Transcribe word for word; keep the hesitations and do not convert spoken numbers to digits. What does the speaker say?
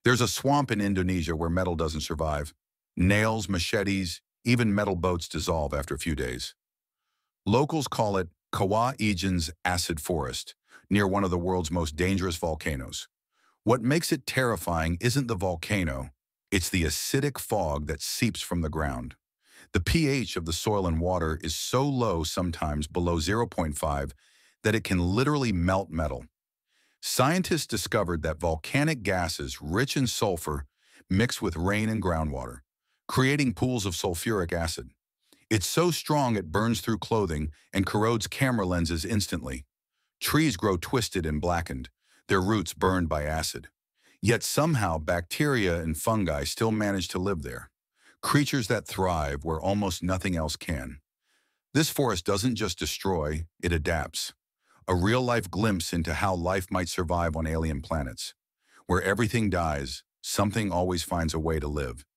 There's a swamp in Indonesia where metal doesn't survive. Nails, machetes, even metal boats dissolve after a few days. Locals call it Kawah Ijan's acid forest, near one of the world's most dangerous volcanoes. What makes it terrifying isn't the volcano, it's the acidic fog that seeps from the ground. The pH of the soil and water is so low, sometimes below zero point five, that it can literally melt metal. Scientists discovered that volcanic gases rich in sulfur mix with rain and groundwater, creating pools of sulfuric acid. It's so strong it burns through clothing and corrodes camera lenses instantly. Trees grow twisted and blackened, their roots burned by acid. Yet somehow bacteria and fungi still manage to live there, creatures that thrive where almost nothing else can. This forest doesn't just destroy, it adapts. A real-life glimpse into how life might survive on alien planets. Where everything dies, something always finds a way to live.